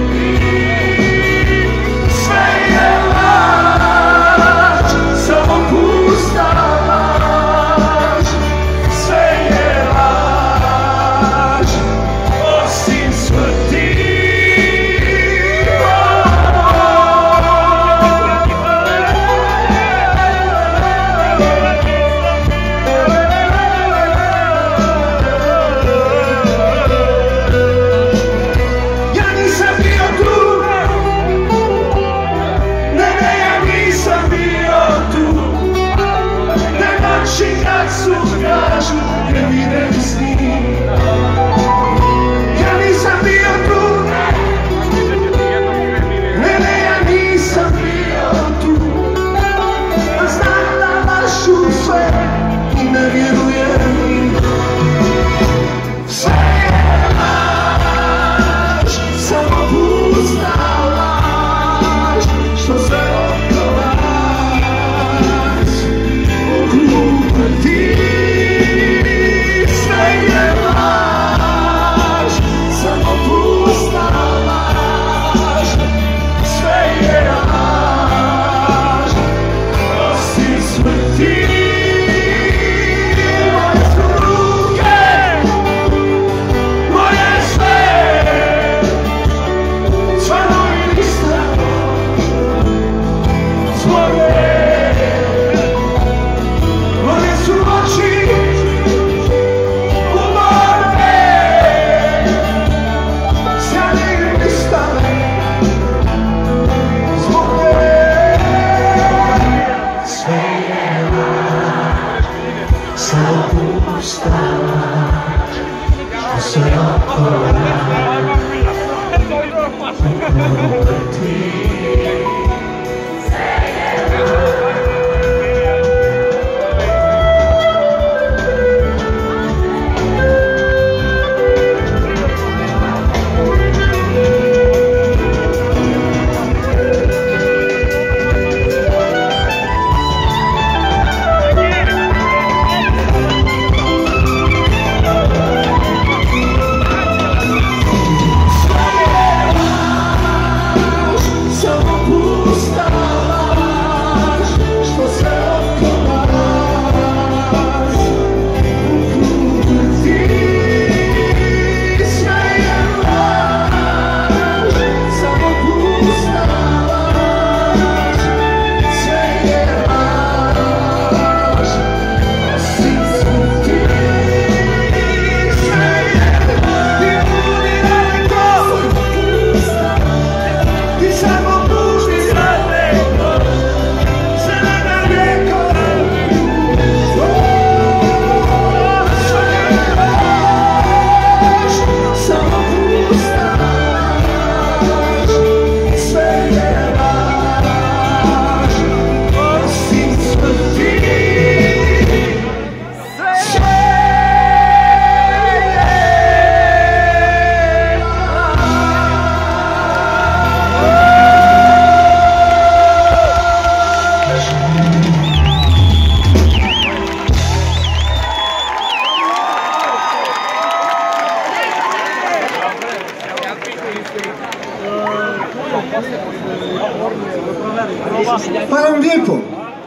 Hvala vam lijepo.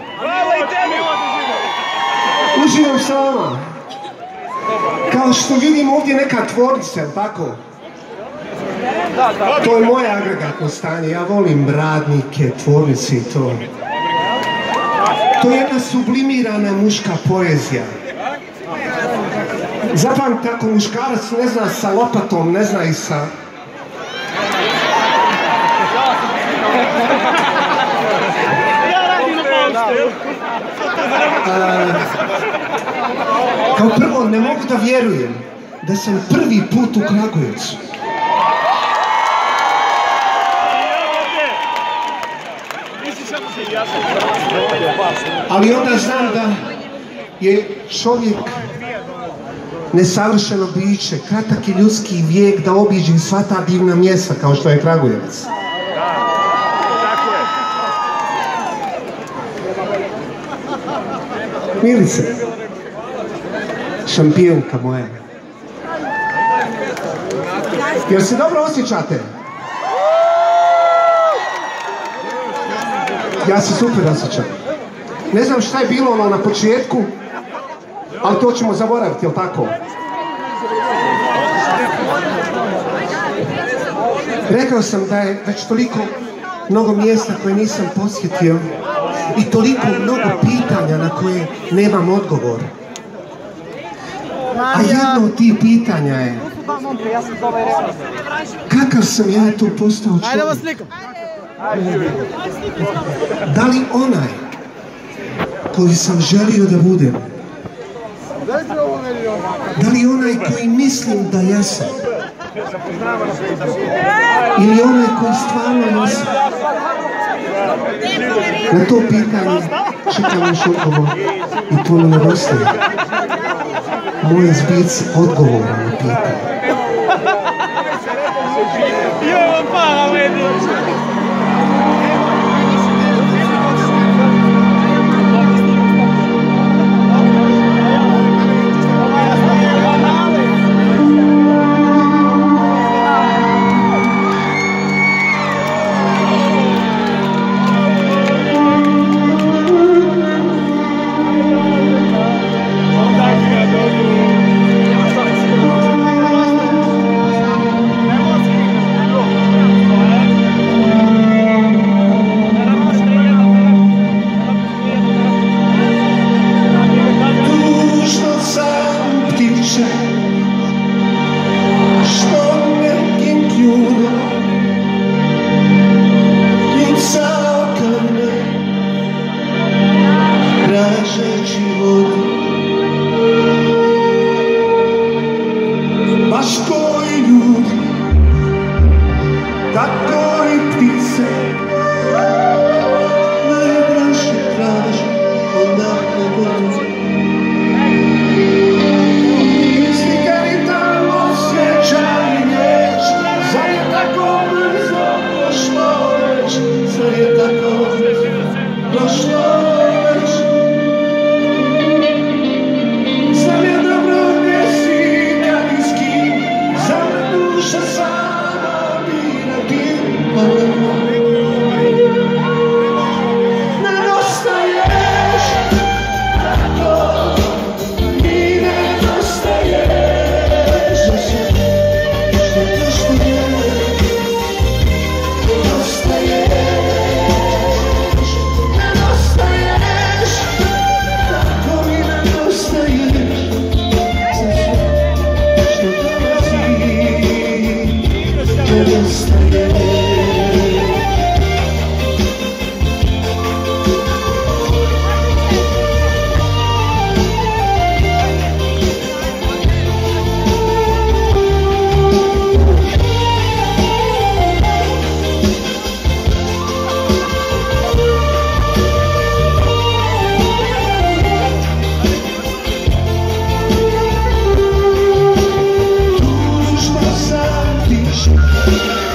Uživam s vama. Kao što vidim ovdje neka tvornica, jel' tako? To je moje agregatno stanje. Ja volim radnike, tvornice i to. To je jedna sublimirana muška poezija. Zapamtite, ako muškarac ne zna sa lopatom, ne zna i sa... Kao prvo, ne mogu da vjerujem da sam prvi put u Kragujevcu. Ali onda znam da je čovjek nesavršeno biće, kratak je ljudski vijek da obiđe sva ta divna mjesta kao što je Kragujevac. Milice, šampionka moja, jel se dobro osjećate? Ja se super osjećam. Ne znam šta je bilo ono na početku, ali to ćemo zaboraviti, jel tako? Rekao sam da je već toliko mnogo mjesta koje nisam posjetio i toliko mnogo pitanja na koje nemam odgovor. A jedno od tih pitanja je kakav sam ja tu postao čovjek? Da li onaj koji sam želio da budem? Da li onaj koji mislim da jesam? Ili onaj koji stvarno jesam? Na to pitanje čekam još odgovor i to mi nedostaje. Moj zbic odgovora na pitanje. Baš koji ljudi, tako i ptice, najbraše traže onako brzo. Slikari tamo sjećaj riječ, zar je tako brzo prošlo već, zar je tako brzo prošlo već. Zar je dobro gdje si kad i s kim, zar me duša sama bira tim, nedostaješ, tako mi nedostaješ, što je, nedostaješ, tako mi nedostaješ. Tužno sam piše